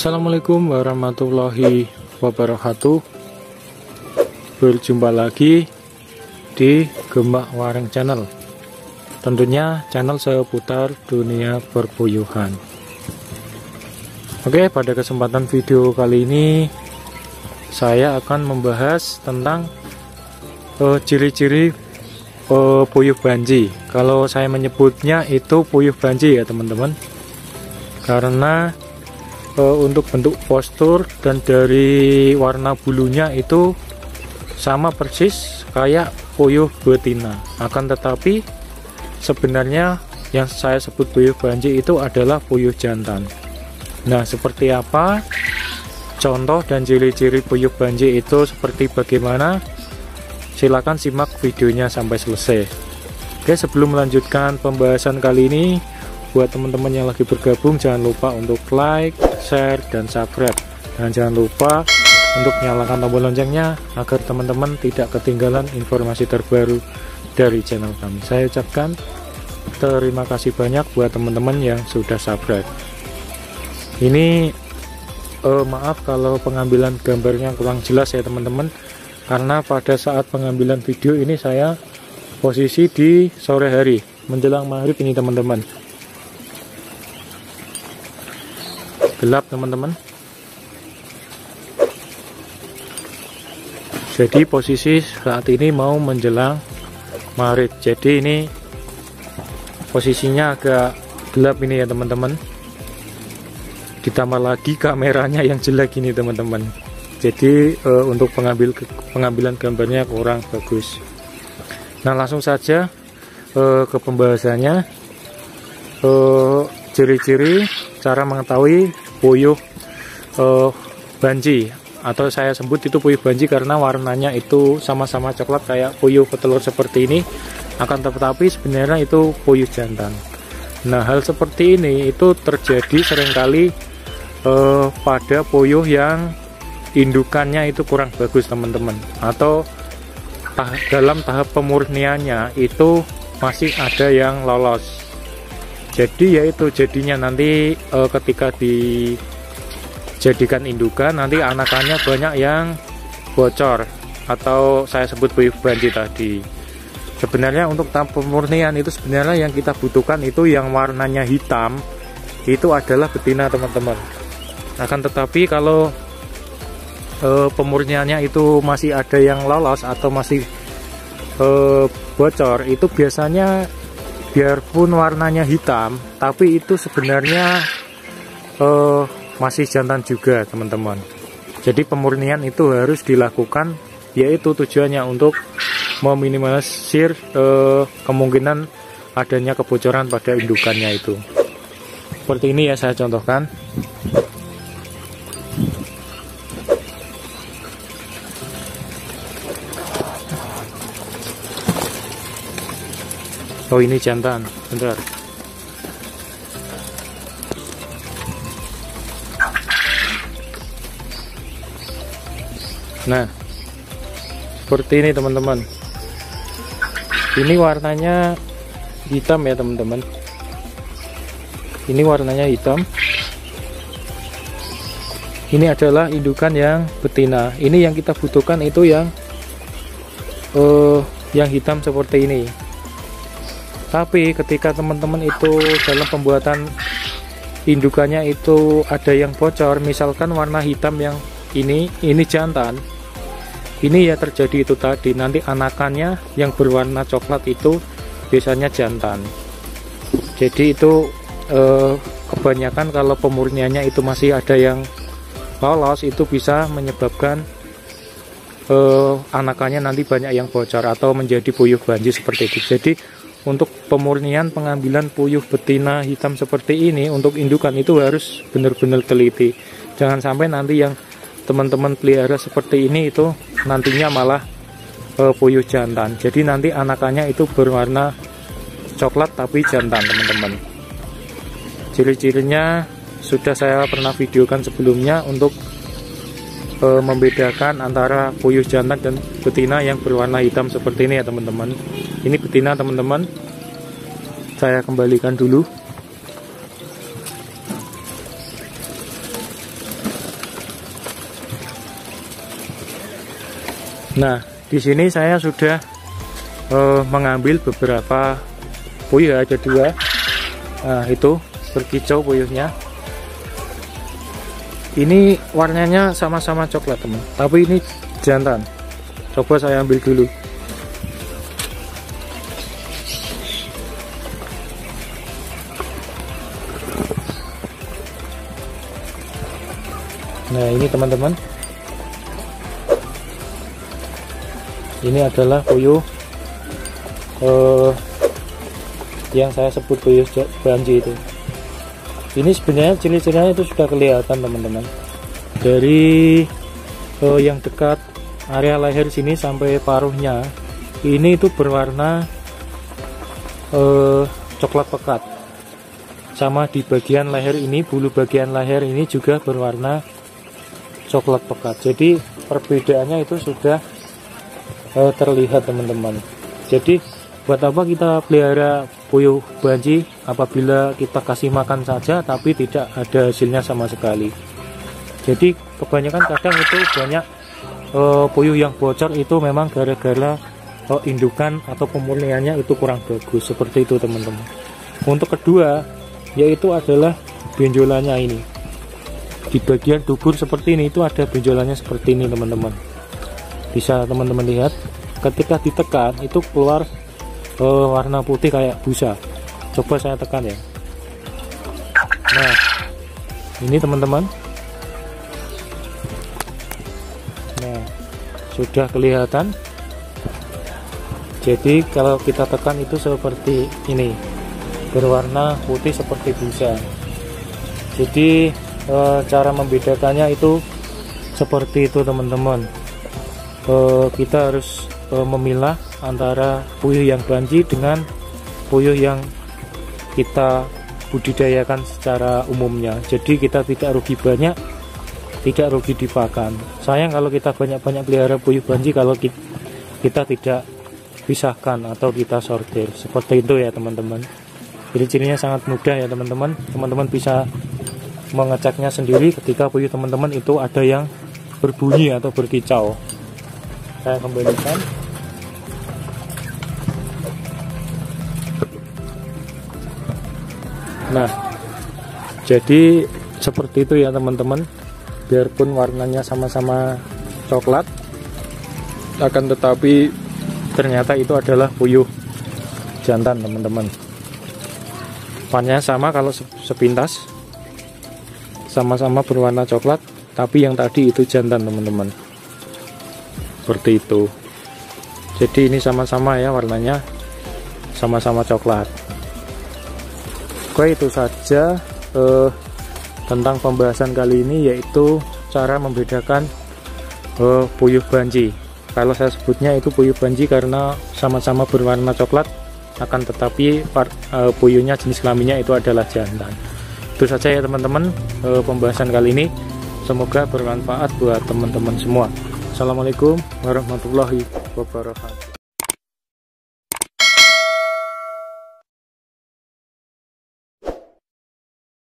Assalamualaikum warahmatullahi wabarakatuh. Berjumpa lagi di Gembak Wareng Channel. Tentunya channel seputar dunia perpuyuhan. Oke, pada kesempatan video kali ini saya akan membahas tentang ciri-ciri puyuh banji. Kalau saya menyebutnya itu puyuh banji ya teman-teman, karena untuk bentuk postur dan dari warna bulunya itu sama persis kayak puyuh betina. Akan tetapi sebenarnya yang saya sebut puyuh banji itu adalah puyuh jantan. Nah, seperti apa contoh dan ciri-ciri puyuh banji itu seperti bagaimana? Silakan simak videonya sampai selesai. Oke, sebelum melanjutkan pembahasan kali ini, buat teman-teman yang lagi bergabung, jangan lupa untuk like, share, dan subscribe. Dan jangan lupa untuk nyalakan tombol loncengnya agar teman-teman tidak ketinggalan informasi terbaru dari channel kami. Saya ucapkan terima kasih banyak buat teman-teman yang sudah subscribe. Ini maaf kalau pengambilan gambarnya kurang jelas ya teman-teman, karena pada saat pengambilan video ini saya posisi di sore hari menjelang maghrib ini teman-teman. Gelap teman-teman. Jadi posisi saat ini mau menjelang maghrib. Jadi ini posisinya agak gelap ini ya teman-teman. Ditambah lagi kameranya yang jelek ini teman-teman. Jadi untuk pengambilan gambarnya kurang bagus. Nah, langsung saja ke pembahasannya. Ciri-ciri cara mengetahui puyuh banji, atau saya sebut itu puyuh banji karena warnanya itu sama-sama coklat kayak puyuh petelur seperti ini. Akan tetapi sebenarnya itu puyuh jantan. Nah, hal seperti ini itu terjadi seringkali pada puyuh yang indukannya itu kurang bagus teman-teman, atau dalam tahap pemurniannya itu masih ada yang lolos. Jadi yaitu jadinya nanti ketika dijadikan indukan, nanti anakannya banyak yang bocor, atau saya sebut puyuh banji tadi. Sebenarnya untuk tahap pemurnian itu sebenarnya yang kita butuhkan itu yang warnanya hitam, itu adalah betina teman-teman. Akan tetapi kalau pemurniannya itu masih ada yang lolos atau masih bocor, itu biasanya biarpun warnanya hitam, tapi itu sebenarnya masih jantan juga teman-teman. Jadi pemurnian itu harus dilakukan, yaitu tujuannya untuk meminimalisir kemungkinan adanya kebocoran pada indukannya itu. Seperti ini ya saya contohkan. Oh, ini jantan, bentar. Nah, seperti ini teman-teman. Ini warnanya hitam ya teman-teman. Ini warnanya hitam. Ini adalah indukan yang betina. Ini yang kita butuhkan itu yang hitam seperti ini. Tapi ketika teman-teman itu dalam pembuatan indukannya itu ada yang bocor, misalkan warna hitam yang ini jantan, ini ya terjadi itu tadi, nanti anakannya yang berwarna coklat itu biasanya jantan. Jadi itu kebanyakan kalau pemurniannya itu masih ada yang lolos, itu bisa menyebabkan anakannya nanti banyak yang bocor atau menjadi puyuh banji seperti itu. Jadi untuk pemurnian pengambilan puyuh betina hitam seperti ini untuk indukan itu harus benar-benar teliti. Jangan sampai nanti yang teman-teman pelihara seperti ini itu nantinya malah puyuh jantan. Jadi nanti anakannya itu berwarna coklat tapi jantan teman-teman. Ciri-cirinya sudah saya pernah videokan sebelumnya untuk membedakan antara puyuh jantan dan betina yang berwarna hitam seperti ini ya teman-teman. Ini betina teman-teman. Saya kembalikan dulu. Nah, di sini saya sudah mengambil beberapa puyuh, ada 2. Nah, itu berkicau puyuhnya. Ini warnanya sama-sama coklat teman, tapi ini jantan. Coba saya ambil dulu. Nah, ini teman-teman, ini adalah puyuh yang saya sebut puyuh banji itu. Ini sebenarnya ciri-cirinya itu sudah kelihatan teman-teman, dari yang dekat area leher sini sampai paruhnya ini itu berwarna coklat pekat. Sama di bagian leher ini, bulu bagian leher ini juga berwarna coklat pekat. Jadi perbedaannya itu sudah terlihat teman-teman. Jadi buat apa kita pelihara puyuh banji apabila kita kasih makan saja tapi tidak ada hasilnya sama sekali. Jadi kebanyakan kadang itu banyak puyuh yang bocor itu memang gara-gara indukan atau pemurniannya itu kurang bagus, seperti itu teman-teman. Untuk kedua yaitu adalah benjolannya ini. Di bagian dubur seperti ini itu ada benjolannya seperti ini teman-teman. Bisa teman-teman lihat, ketika ditekan itu keluar warna putih kayak busa. Coba saya tekan ya. Nah, ini teman-teman. Nah, sudah kelihatan. Jadi kalau kita tekan itu seperti ini, berwarna putih seperti busa. Jadi cara membedakannya itu seperti itu teman-teman. Kita harus memilah antara puyuh yang banji dengan puyuh yang kita budidayakan secara umumnya. Jadi kita tidak rugi banyak, tidak rugi di pakan. Sayang kalau kita banyak-banyak pelihara puyuh banji kalau kita tidak pisahkan atau kita sortir. Seperti itu ya teman-teman. Jadi cirinya sangat mudah ya teman-teman. Teman-teman bisa mengeceknya sendiri ketika puyuh teman-teman itu ada yang berbunyi atau berkicau. Saya kembalikan. Nah, jadi seperti itu ya teman-teman. Biarpun warnanya sama-sama coklat, akan tetapi ternyata itu adalah puyuh jantan teman-teman. Warnanya sama kalau sepintas, sama-sama berwarna coklat, tapi yang tadi itu jantan teman-teman. Seperti itu. Jadi ini sama-sama ya warnanya, sama-sama coklat. Oke, itu saja tentang pembahasan kali ini, yaitu cara membedakan puyuh banji. Kalau saya sebutnya itu puyuh banji karena sama-sama berwarna coklat, akan tetapi puyuhnya jenis kelaminnya itu adalah jantan. Itu saja ya teman-teman pembahasan kali ini. Semoga bermanfaat buat teman-teman semua. Assalamualaikum warahmatullahi wabarakatuh.